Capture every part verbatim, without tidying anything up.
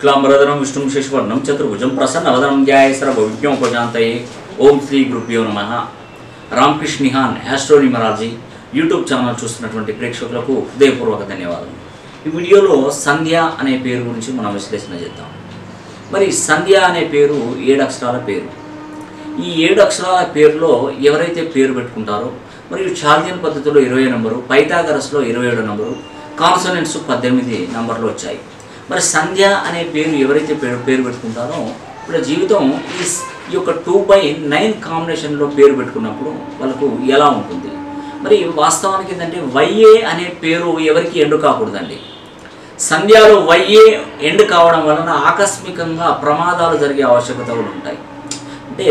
शुक्लांबरधरं विष्णुं शशिवर्णं चतुर्भुजं प्रसन्नवदनं ध्यायेत् सर्वविघ्नोपशान्तये। ओम श्री गुरुभ्यो नमः। रामकृष्ण निहान एस्ट्रोन्यूमरालजी यूट्यूब ఛానల్ చూస్తున్నటువంటి ప్రేక్షకులకు హృదయపూర్వక ధన్యవాదాలు। ఈ వీడియోలో సంధ్య అనే పేరు గురించి మనం విశ్లేషణ చేద్దాం। మరి సంధ్య అనే పేరు ఏడు అక్షరాల పేరు। ఈ ఏడు అక్షరాల పేరులో ఎవరైతే పేరు పెట్టుకుంటారో మరియు చార్జియన్ పద్ధతిలో ఇరవై నంబరు, పైథాగరస్లో ఇరవై ఏడు నంబరు, కాన్సోనెంట్స్ పద్దెనిమిది నంబర్లు వచ్చాయి। మరి సంధ్య అనే పేరు ఎవరైతే పేరు పేరు పెట్టుకుంటారో ఇప్పుడు జీవితం ఈ ఈ యొక్క టూ బై నైన్ కాంబినేషన్లో పేరు పెట్టుకున్నప్పుడు వాళ్ళకు ఎలా ఉంటుంది? మరి వాస్తవానికి ఏంటంటే వైఏ అనే పేరు ఎవరికి ఎండు కాకూడదండి। సంధ్యాలో వైఏ ఎండ్ కావడం వలన ఆకస్మికంగా ప్రమాదాలు జరిగే ఆవశ్యకతలు ఉంటాయి। అంటే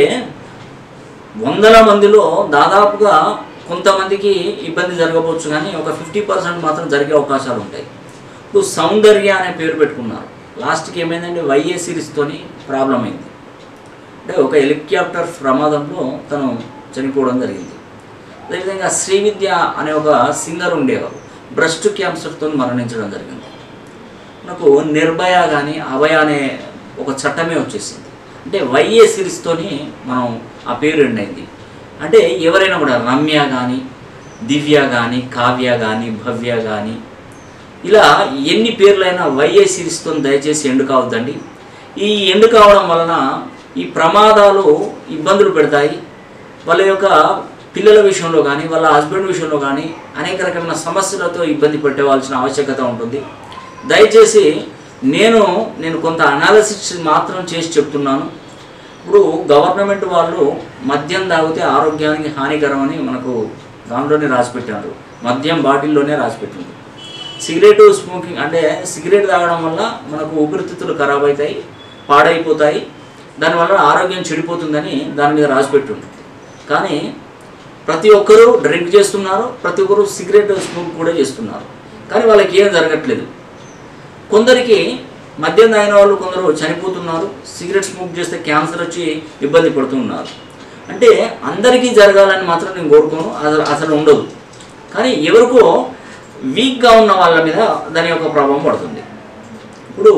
వందల మందిలో దాదాపుగా కొంతమందికి ఇబ్బంది జరగవచ్చు, కానీ ఒక ఫిఫ్టీ పర్సెంట్ మాత్రం జరిగే అవకాశాలు ఉంటాయి। ఇప్పుడు సౌందర్య అనే పేరు పెట్టుకున్నారు, లాస్ట్కి ఏమైందంటే వైఏ సిరీస్తోని ప్రాబ్లం అయింది। అంటే ఒక హెలికాప్టర్ ప్రమాదంలో తను చనిపోవడం జరిగింది। అదేవిధంగా శ్రీవిద్య అనే ఒక సింగర్ ఉండేవారు, బ్రెస్ట్ క్యాన్సర్తో మరణించడం జరిగింది। మనకు నిర్భయ కానీ అభయ అనే ఒక చట్టమే వచ్చేసింది। అంటే వైఏ సిరీస్తోని మనం ఆ పేరు ఎండ్ అయింది। అంటే ఎవరైనా కూడా రమ్య కానీ, దివ్య కానీ, కావ్య కానీ, భవ్య కానీ, ఇలా ఎన్ని పేర్లైనా వైఏ సిరీస్తో దయచేసి ఎండు కావద్దండి। ఈ ఎండు కావడం వలన ఈ ప్రమాదాలు ఇబ్బందులు పెడతాయి। వాళ్ళ యొక్క పిల్లల విషయంలో కానీ, వాళ్ళ హస్బెండ్ విషయంలో కానీ అనేక రకమైన సమస్యలతో ఇబ్బంది పెట్టవలసిన ఆవశ్యకత ఉంటుంది। దయచేసి నేను నేను కొంత అనాలిసిస్ మాత్రం చేసి చెప్తున్నాను। ఇప్పుడు గవర్నమెంట్ వాళ్ళు మద్యం తాగితే ఆరోగ్యానికి హానికరం అని మనకు దాంట్లోనే రాసిపెట్టారు, మద్యం బాటిల్లోనే రాసిపెట్టింది। సిగరెట్ స్మోకింగ్ అంటే సిగరెట్ తాగడం వల్ల మనకు ఊపిరితిత్తులు ఖరాబ్ అవుతాయి, పాడైపోతాయి, దానివల్ల ఆరోగ్యం చెడిపోతుందని దాని మీద రాసిపెట్టి ఉంటుంది। కానీ ప్రతి ఒక్కరూ డ్రింక్ చేస్తున్నారు, ప్రతి ఒక్కరూ సిగరెట్ స్మోక్ కూడా చేస్తున్నారు, కానీ వాళ్ళకి ఏం జరగట్లేదు। కొందరికి మద్యం తాగిన వాళ్ళు కొందరు చనిపోతున్నారు, సిగరెట్ స్మోక్ చేస్తే క్యాన్సర్ వచ్చి ఇబ్బంది పడుతున్నారు। అంటే అందరికీ జరగాలని మాత్రం నేను కోరుకోను, అసలు అసలు ఉండదు, కానీ ఎవరికో వీక్గా ఉన్న వాళ్ళ మీద దాని యొక్క ప్రభావం పడుతుంది। ఇప్పుడు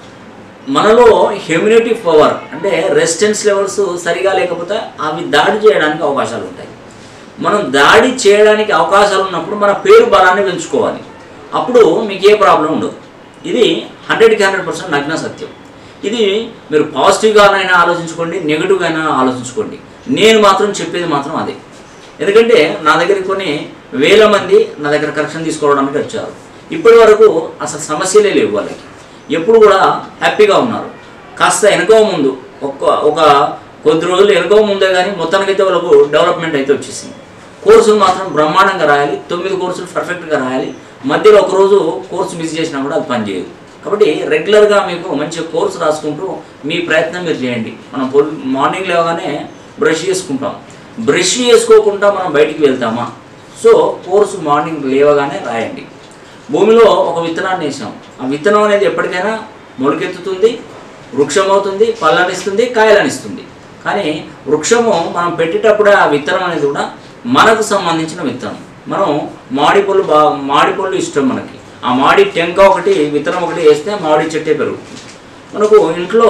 మనలో హ్యూమినిటీ పవర్ అంటే రెసిస్టెన్స్ లెవెల్స్ సరిగా లేకపోతే అవి దాడి చేయడానికి అవకాశాలు ఉంటాయి। మనం దాడి చేయడానికి అవకాశాలు ఉన్నప్పుడు మన పేరు బలాన్ని పెంచుకోవాలి, అప్పుడు మీకు ఏ ప్రాబ్లం ఉండదు। ఇది హండ్రెడ్కి హండ్రెడ్ పర్సెంట్ నగ్న సత్యం। ఇది మీరు పాజిటివ్గానైనా ఆలోచించుకోండి, నెగిటివ్గా అయినా ఆలోచించుకోండి, నేను మాత్రం చెప్పేది మాత్రం అదే। ఎందుకంటే నా దగ్గరికి కొన్ని వేల మంది నా దగ్గర కరెక్షన్ తీసుకోవడానికి వచ్చారు, ఇప్పటి వరకు అసలు సమస్యలే లేవు, వాళ్ళకి ఎప్పుడు కూడా హ్యాపీగా ఉన్నారు। కాస్త వెనకో ముందు ఒక్క ఒక కొద్ది రోజులు వెనకో ముందే కానీ మొత్తానికైతే వాళ్ళకు డెవలప్మెంట్ అయితే వచ్చేసింది। కోర్సులు మాత్రం బ్రహ్మాండంగా రాయాలి, తొమ్మిది కోర్సులు పర్ఫెక్ట్గా రాయాలి, మధ్యలో ఒకరోజు కోర్సు మిస్ చేసినా కూడా అది పనిచేయదు। కాబట్టి రెగ్యులర్గా మీకు మంచి కోర్సు రాసుకుంటూ మీ ప్రయత్నం మీరు చేయండి। మనం మార్నింగ్ లేవగానే బ్రష్ చేసుకుంటాం, బ్రష్ చేసుకోకుండా మనం బయటికి వెళ్తామా? సో కోర్సు మార్నింగ్ లేవగానే రాయండి। భూమిలో ఒక విత్తనాన్ని వేసాం, ఆ విత్తనం అనేది ఎప్పటికైనా మొలకెత్తుతుంది, వృక్షం అవుతుంది, పళ్ళనిస్తుంది, కాయలనిస్తుంది। కానీ వృక్షము మనం పెట్టేటప్పుడే ఆ విత్తనం అనేది కూడా మనకు సంబంధించిన విత్తనం। మనం మామిడి పళ్ళు బా మామిడి పళ్ళు ఇష్టం మనకి, ఆ మామిడి టెంక ఒకటి విత్తనం ఒకటి వేస్తే మామిడి చెట్టే పెరుగుతుంది। మనకు ఇంట్లో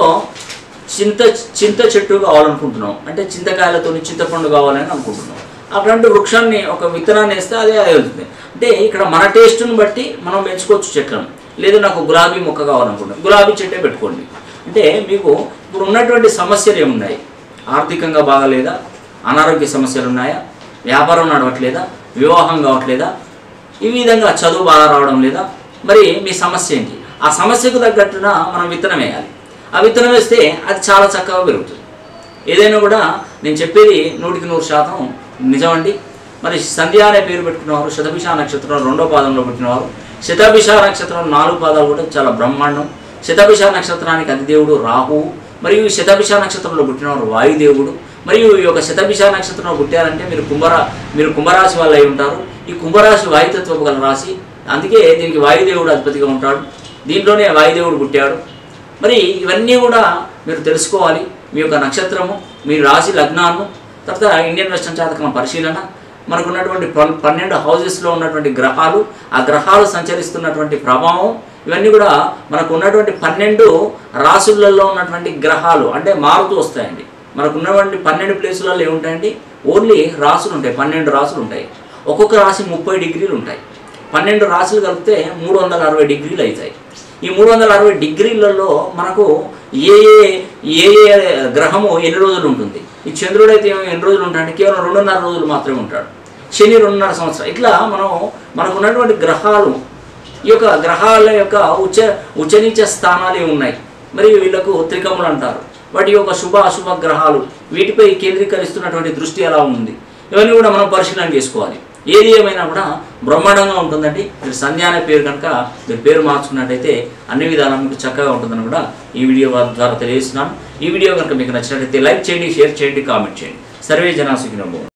చింత చింత చెట్టు కావాలనుకుంటున్నాం, అంటే చింతకాయలతో చింతపండు కావాలని అనుకుంటున్నాం, అట్లాంటి వృక్షాన్ని ఒక విత్తనాన్ని వేస్తే అదే అదే వెళ్తుంది। అంటే ఇక్కడ మన టేస్ట్ని బట్టి మనం పెంచుకోవచ్చు చెట్లను। లేదు నాకు గులాబీ మొక్క కావాలనుకుంటున్నాం, గులాబీ చెట్టే పెట్టుకోండి। అంటే మీకు ఇప్పుడు ఉన్నటువంటి సమస్యలు ఏమున్నాయి? ఆర్థికంగా బాగాలేదా? అనారోగ్య సమస్యలు ఉన్నాయా? వ్యాపారం నడవట్లేదా? వివాహం కావట్లేదా? ఈ విధంగా చదువు బాగా రావడం లేదా? మరి మీ సమస్య ఏంటి? ఆ సమస్యకు తగ్గట్టున మనం విత్తనం వేయాలి, ఆ విత్తనం వేస్తే అది చాలా చక్కగా పెరుగుతుంది। ఏదైనా కూడా నేను చెప్పేది నూటికి నూరు శాతం నిజమండి। మరి సంధ్య అనే పేరు పెట్టుకున్నవారు శతభిష నక్షత్రం రెండో పాదంలో పుట్టినవారు, శతభిష నక్షత్రం నాలుగు పాదాలు కూడా చాలా బ్రహ్మాండం। శతభిష నక్షత్రానికి అధిదేవుడు రాహువు, మరియు శతభిష నక్షత్రంలో పుట్టినవారు వాయుదేవుడు। మరియు ఈ యొక్క శతభిష నక్షత్రంలో పుట్టారంటే మీరు కుంభరా మీరు కుంభరాశి వాళ్ళు అయి ఉంటారు। ఈ కుంభరాశి వాయుతత్వపు గల రాశి, అందుకే దీనికి వాయుదేవుడు అధిపతిగా ఉంటాడు, దీంట్లోనే వాయుదేవుడు పుట్టాడు। మరి ఇవన్నీ కూడా మీరు తెలుసుకోవాలి, మీ యొక్క నక్షత్రము, మీ రాశి లగ్నాన్ని, తర్వాత ఇండియన్ వెస్టర్న్ జాతకం పరిశీలన, మనకున్నటువంటి పన్నెండు హౌజెస్లో ఉన్నటువంటి గ్రహాలు, ఆ గ్రహాలు సంచరిస్తున్నటువంటి ప్రభావం, ఇవన్నీ కూడా మనకు ఉన్నటువంటి పన్నెండు రాసులలో ఉన్నటువంటి గ్రహాలు అంటే మారుతూ వస్తాయండి. మనకు ఉన్నటువంటి పన్నెండు ప్లేసులలో ఏముంటాయండి, ఓన్లీ రాసులు ఉంటాయి, పన్నెండు రాసులు ఉంటాయి. ఒక్కొక్క రాశి ముప్పై డిగ్రీలు ఉంటాయి. పన్నెండు రాసులు కలిపితే మూడు వందల అరవై డిగ్రీలు అవుతాయి. ఈ మూడు వందల అరవై డిగ్రీలలో మనకు ఏ ఏ ఏ గ్రహము ఎన్ని రోజులు ఉంటుంది. ఈ చంద్రుడు అయితే ఎన్ని రోజులు ఉంటాడంటే కేవలం రెండున్నర రోజులు మాత్రమే ఉంటాడు. శని రెండున్నర సంవత్సరం. ఇట్లా మనం మనకు ఉన్నటువంటి గ్రహాలు, ఈ యొక్క గ్రహాల యొక్క ఉచ్చ ఉచ్చనీచ స్థానాలు ఉన్నాయి. మరి వీళ్ళకు త్రికములు అంటారు. వాటి యొక్క శుభ అశుభ గ్రహాలు, వీటిపై కేంద్రీకరిస్తున్నటువంటి దృష్టి ఎలా ఉంది, ఇవన్నీ కూడా మనం పరిశీలన చేసుకోవాలి. ఏది ఏమైనా కూడా బ్రహ్మాండంగా ఉంటుందండి. మీరు సంధ్య అనే పేరు కనుక మీరు పేరు మార్చుకున్నట్టయితే అన్ని విధాలా మీకు చక్కగా ఉంటుందని కూడా ఈ వీడియో ద్వారా తెలియజేస్తున్నాను. ఈ వీడియో కనుక మీకు నచ్చినట్లయితే లైక్ చేయండి, షేర్ చేయండి, కామెంట్ చేయండి. సర్వే జనా సుఖినో భవంతు.